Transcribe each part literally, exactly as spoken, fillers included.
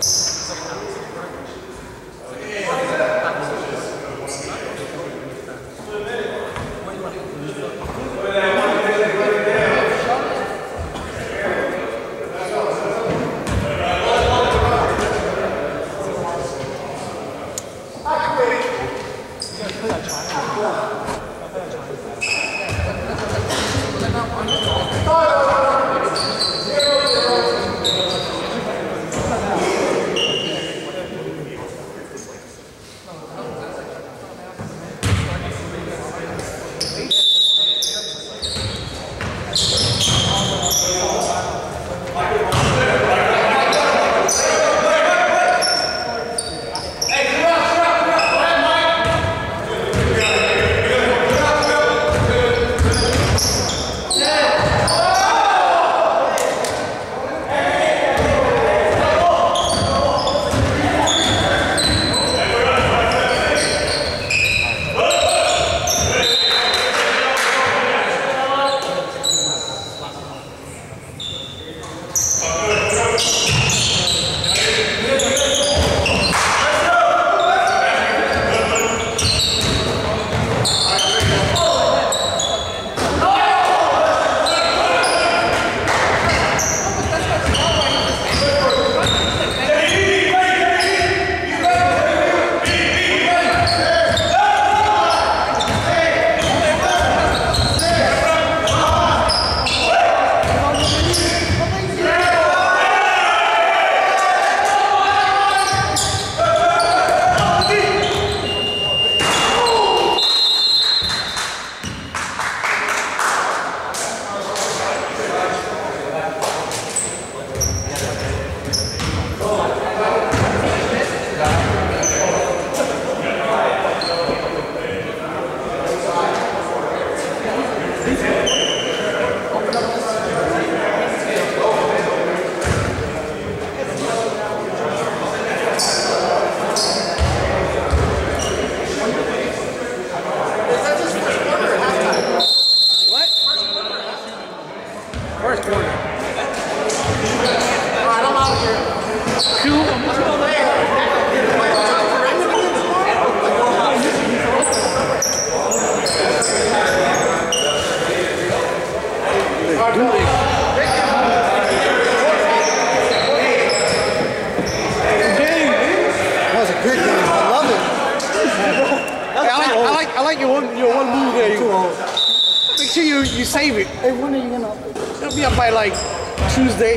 You save it. Hey, when are you gonna? It'll be up by like Tuesday.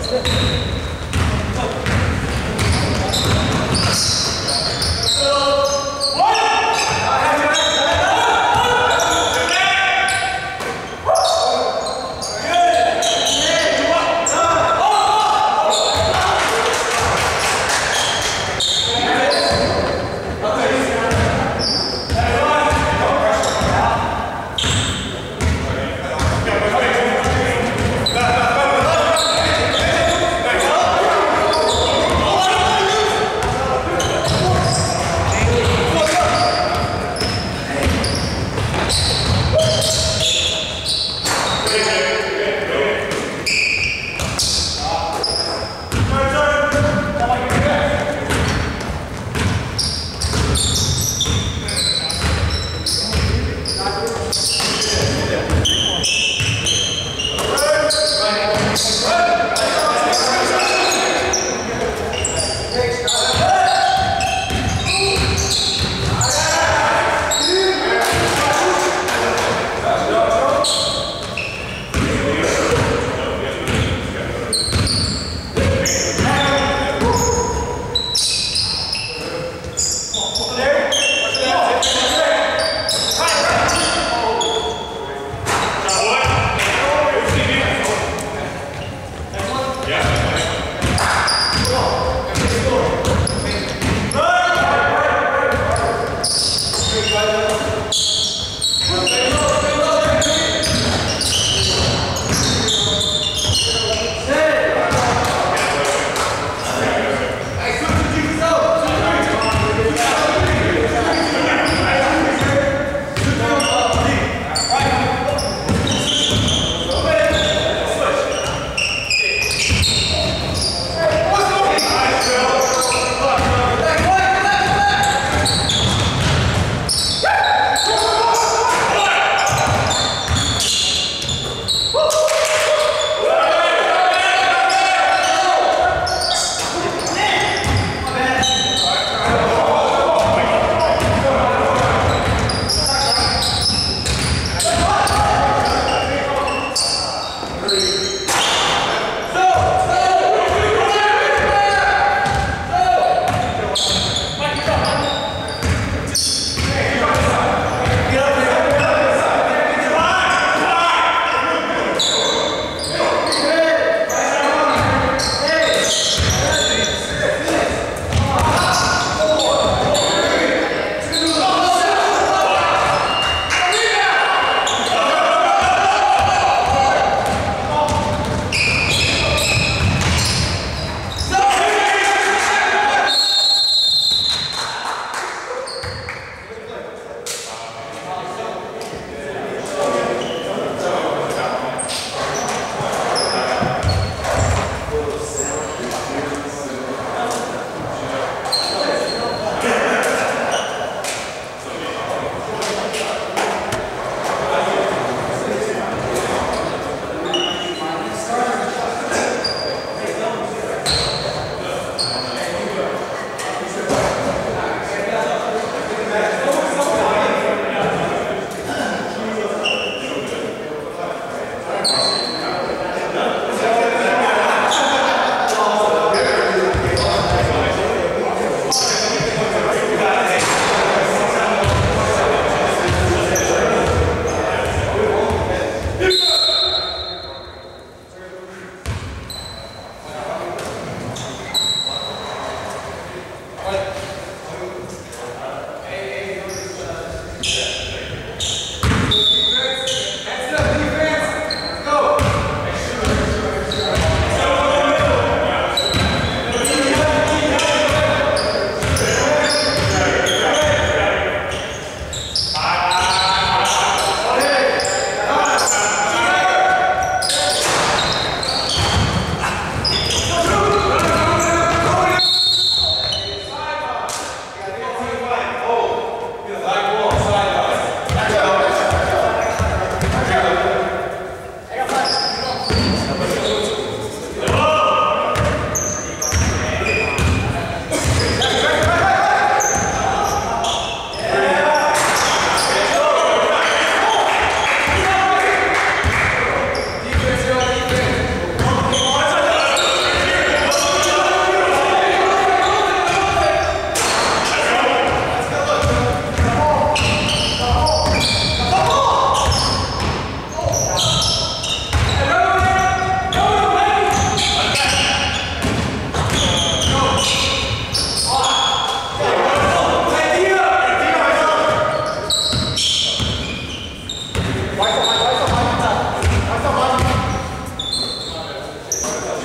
Go!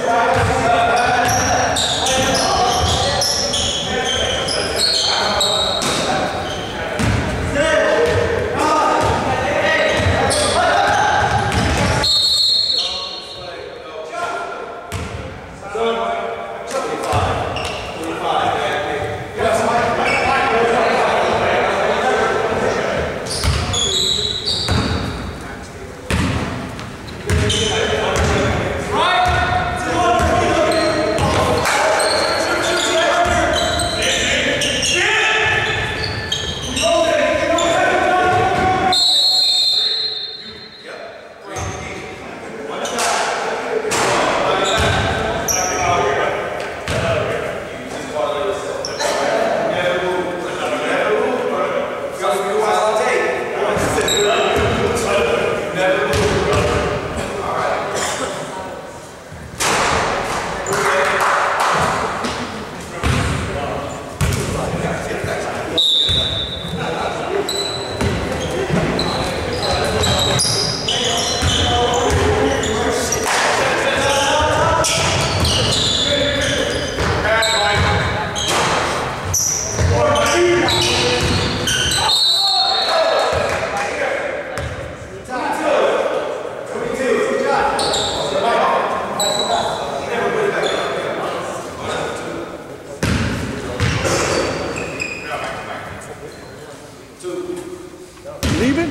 Leaving?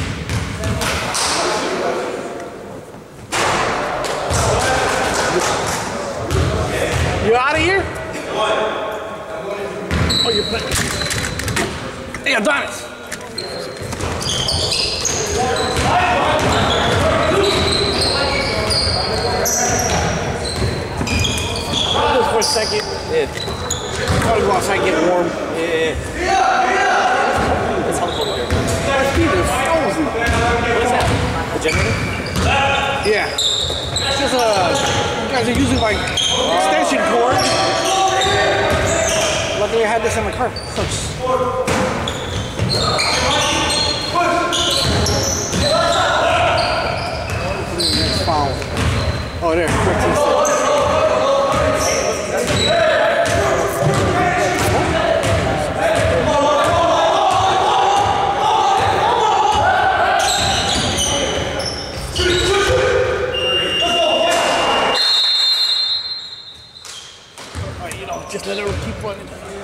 You out of here? Oh, you're playing. Hey, Adonis. Just for a second. Yeah. Gotta go outside and get warm. Yeah. It's helpful here. What is that? The generator? Yeah. It's just uh, you guys are using like extension cord. Luckily I had this in my car. Next foul. Oh, there. fourteen seconds. Just let her keep running.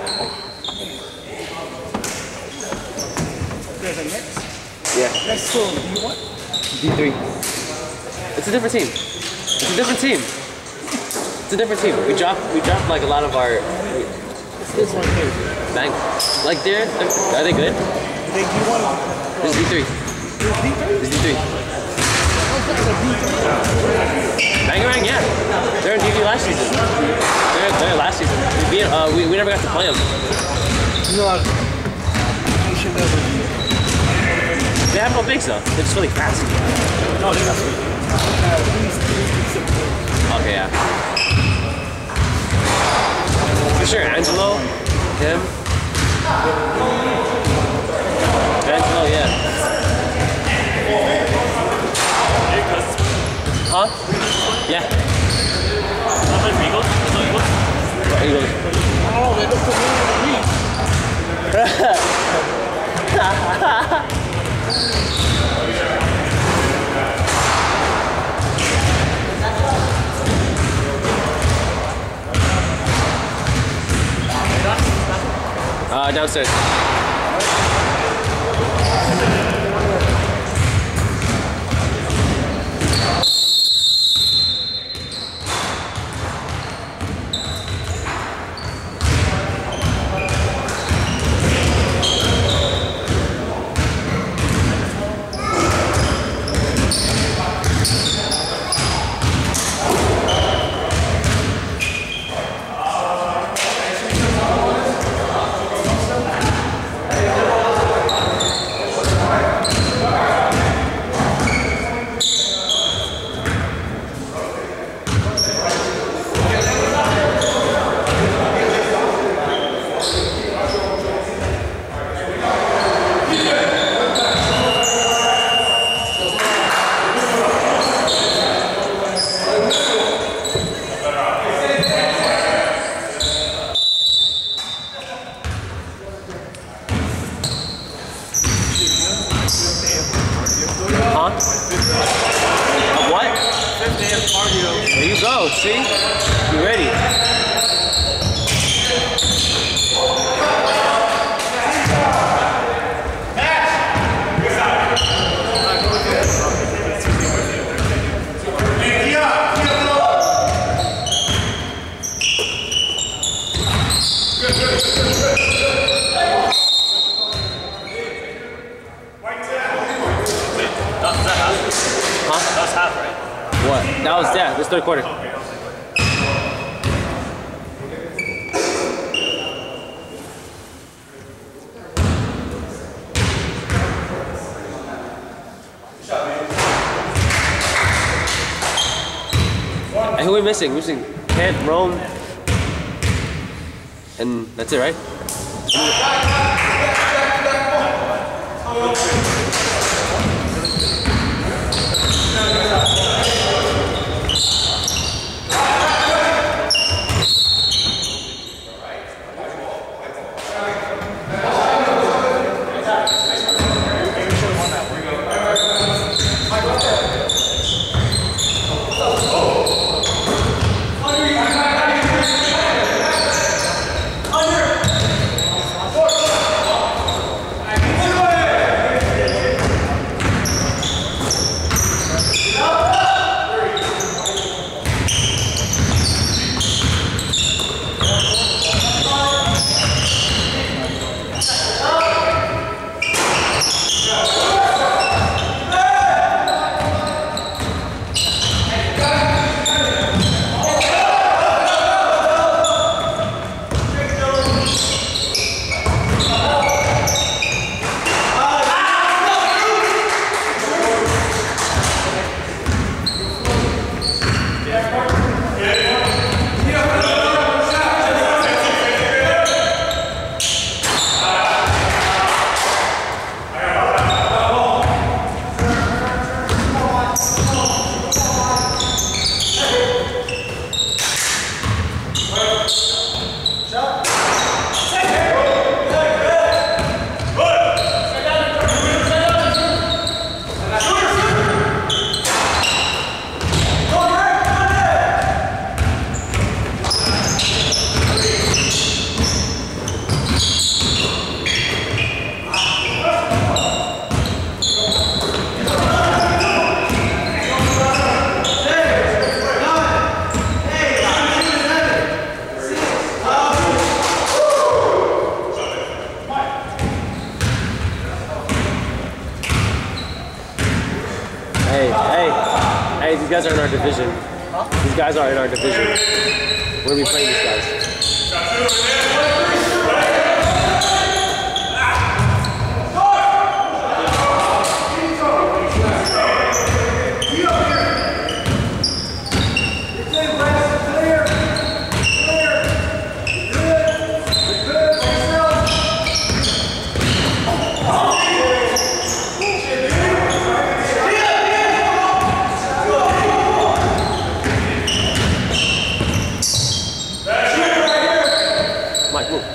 There's a next? Yeah. Next to D one? D three. It's a different team. It's a different team. It's a different team. We dropped we dropped like a lot of our This one here. bang. Like they're, they're are they good? They D one. This is D three. There's D three? This is D three. Bangarang, yeah. They're in D V last season. They're they're last season. We beat, uh we, we never got to play them. No. You should never. They have no bigs though. They're just really fast. No, they're not. Okay, yeah. For sure, Angelo, him. Angelo, yeah. Huh? Yeah. Eagles? Eagles. Oh, they look familiar to me. Uh, downstairs. go. See? You ready? What? That was yeah, this third quarter. And who are we missing? We're missing Kent, Rome, and that's it, right? Hey, hey, hey, these guys are in our division. These guys are in our division. We're gonna be playing these guys. Mike, move.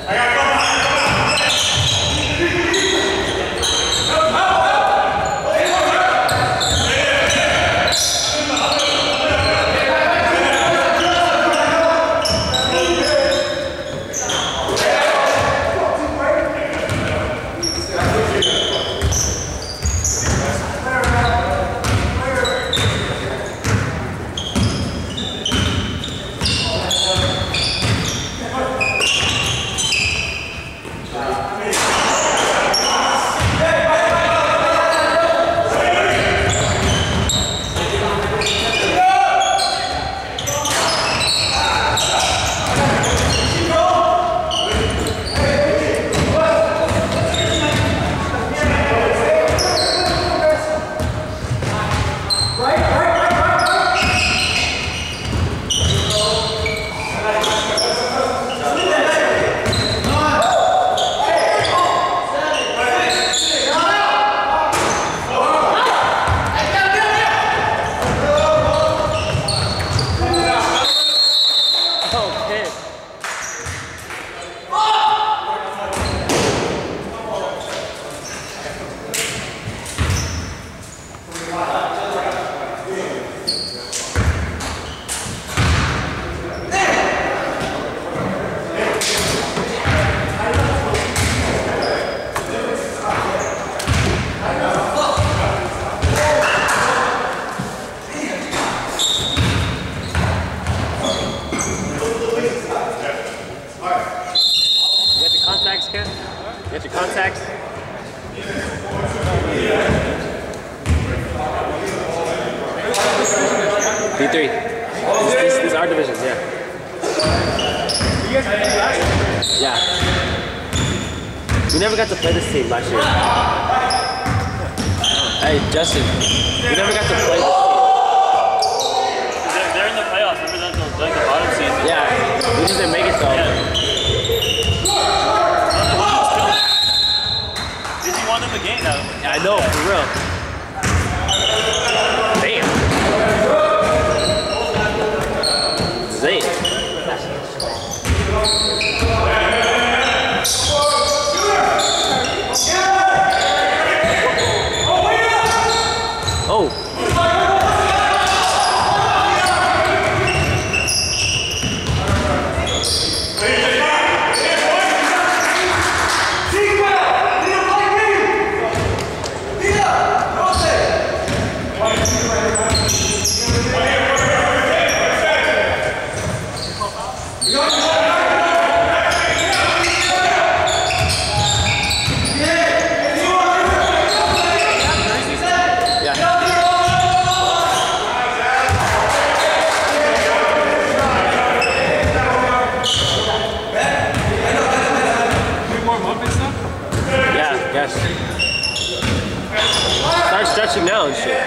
division, yeah. You guys played last year? Yeah. We never got to play this team last year. Hey, Justin, we never got to play this team. They're, they're in the playoffs. Remember that the, like the bottom seed? Yeah, we just didn't make it though. Yeah. Did you want them to gain that? Yeah, I know, for real. Damn. Zane. Oh. Start stretching now and shit.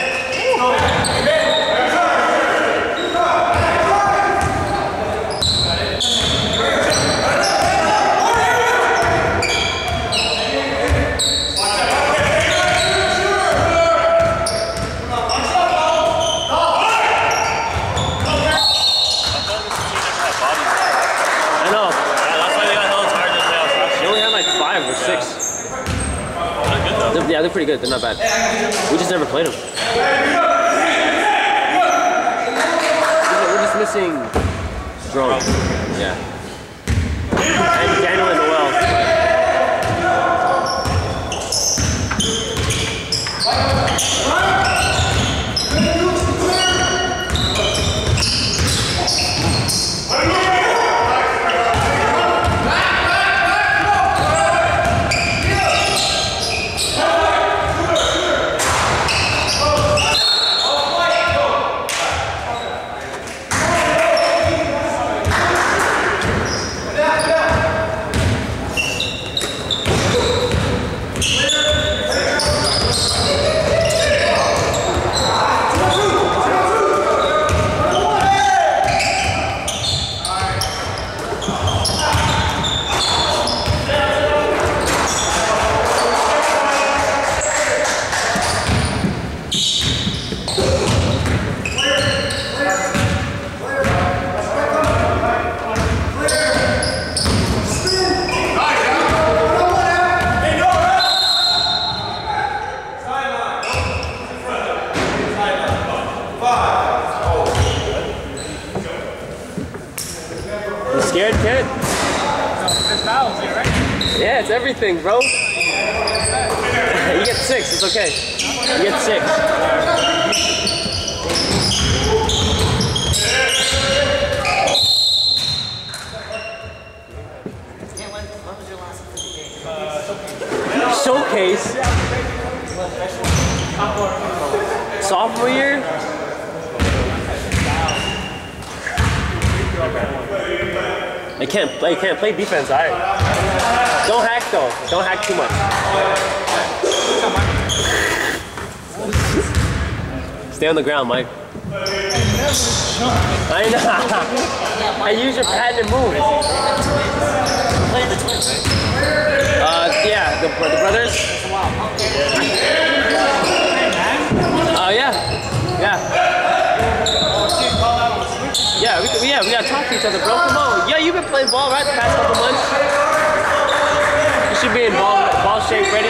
I know. Yeah, that's why they got hella tired in the playoffs last They year. only had like five or six. Not good though. They're, yeah, they're pretty good. They're not bad. We just never played them. We're just missing Drone. Yeah. And Daniel and Noel. You scared, kid? Yeah, it's everything, bro. You get six, it's okay. You get six. Showcase. Sophomore year? They can't play, can't play defense, alright. Don't hack though. Don't hack too much. Stay on the ground, Mike. I know. I use your patented move. Uh, yeah, the, the brothers. Oh, uh, yeah. Yeah. Yeah, we, yeah, we gotta talk to each other, bro. Come on. Yeah, you've been playing ball, right, the past couple months? You should be in ball, ball shape, ready?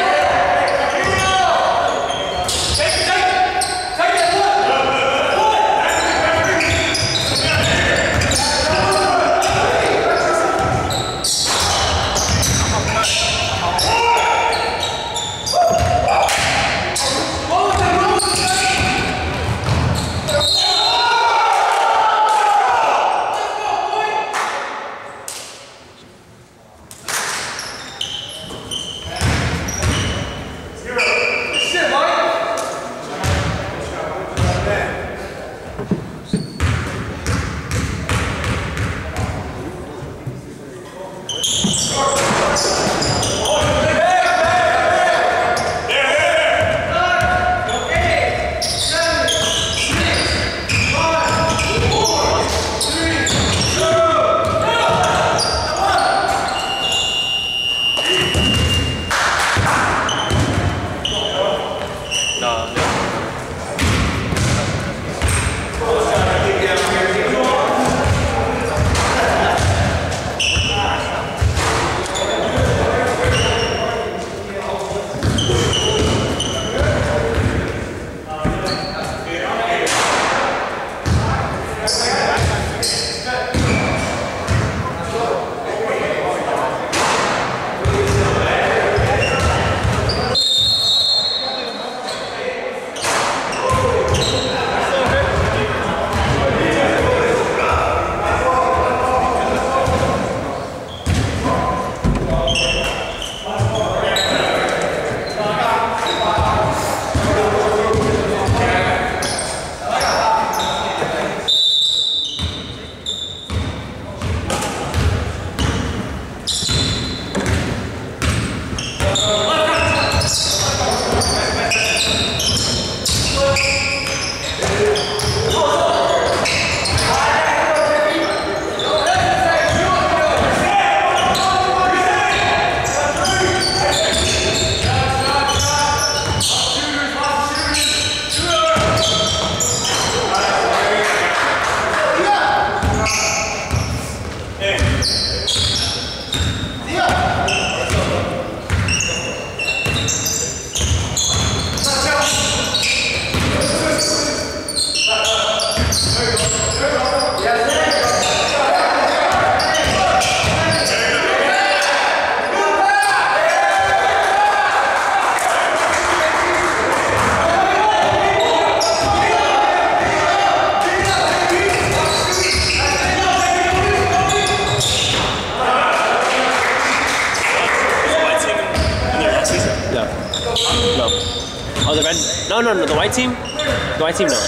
no, no, the white team? The white team, no.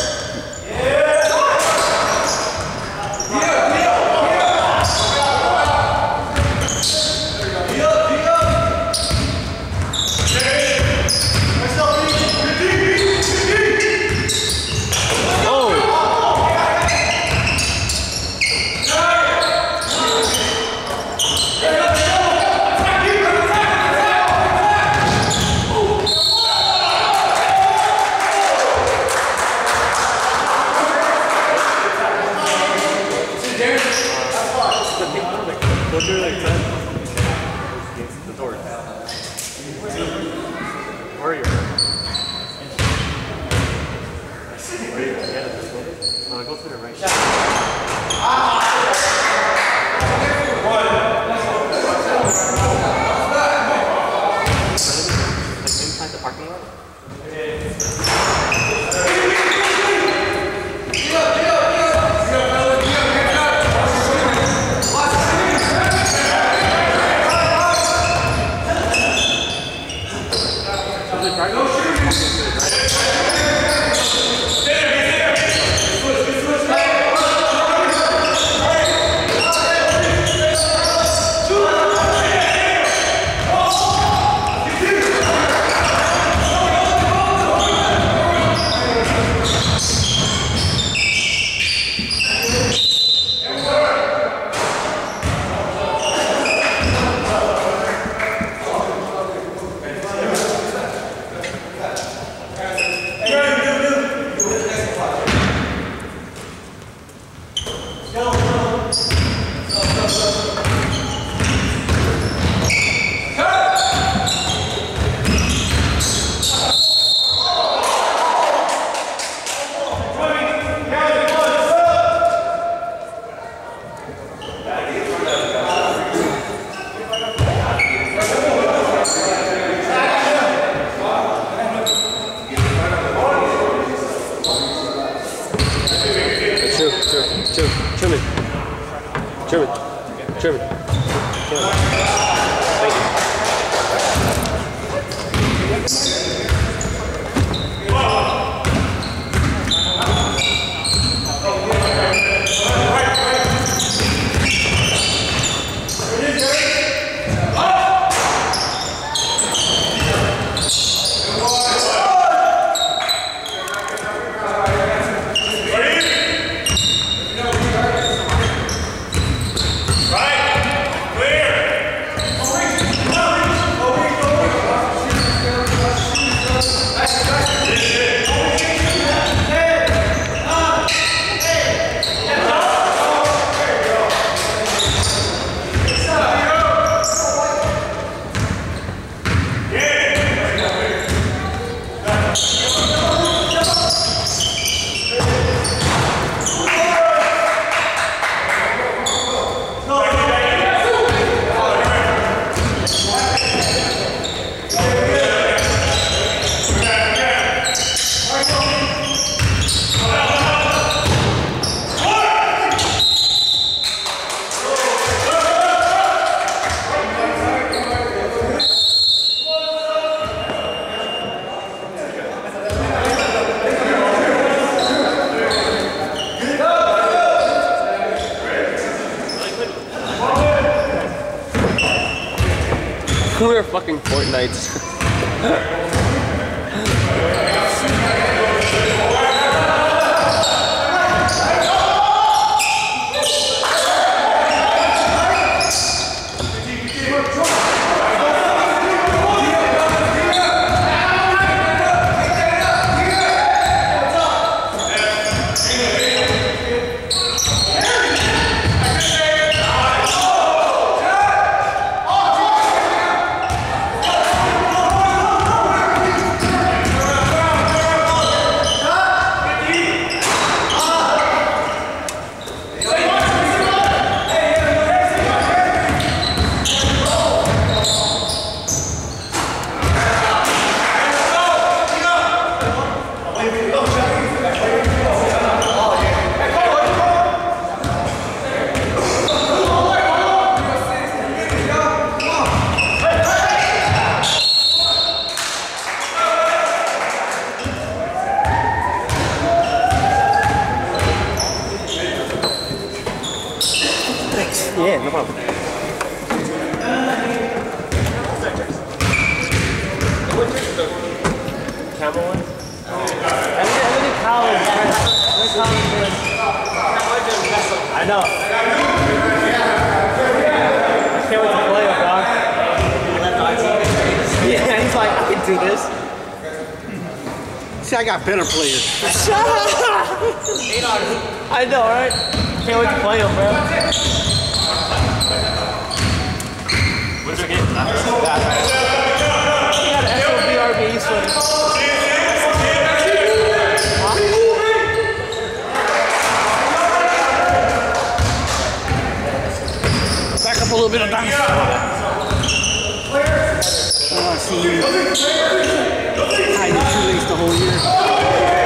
What's your like ten? The door. Where are you? Where are you? Yeah, this one. Uh, go to the right. Like inside the parking lot? Truman. Truman. Truman. Thank you. We are fucking Fortnites. Oh! Thanks. Yeah, no problem. Camel one? I went to college. I went to college. I know. I can't wait to play with dog. Yeah, he's like, I can do this. See, I got better players. Shut up! I know, right? Can't wait to play him, bro. When's your game? We got an S O B R B swing. Back up a little bit of time. Oh, I see you. Tied the shoelace the whole year.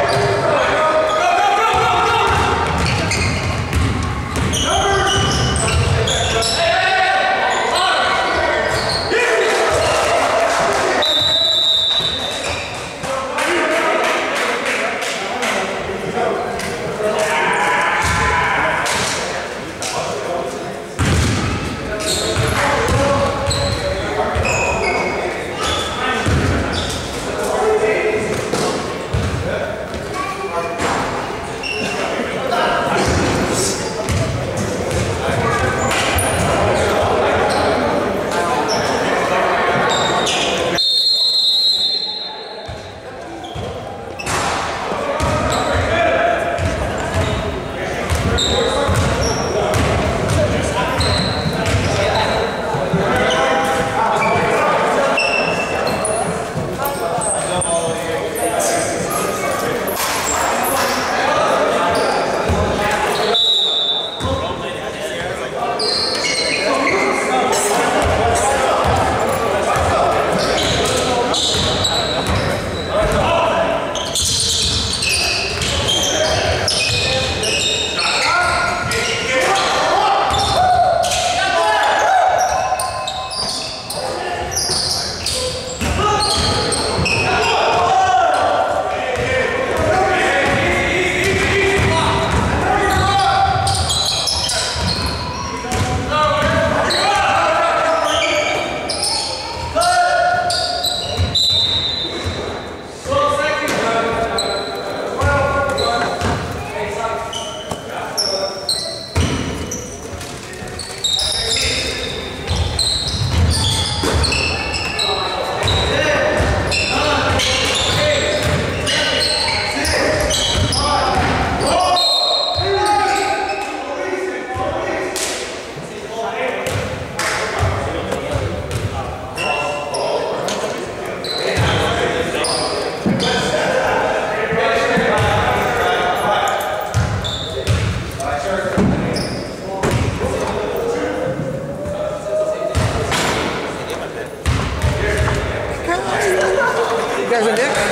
guys are Nick?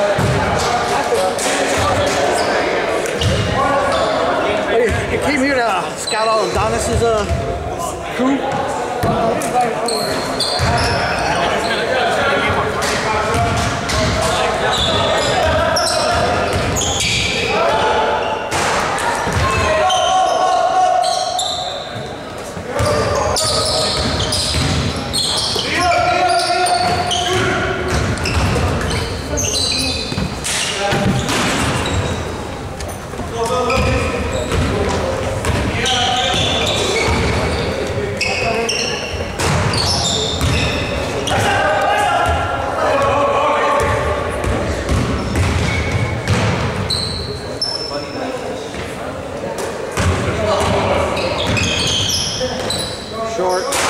Hey, you came here to scout all of Adonis's uh, crew? Short.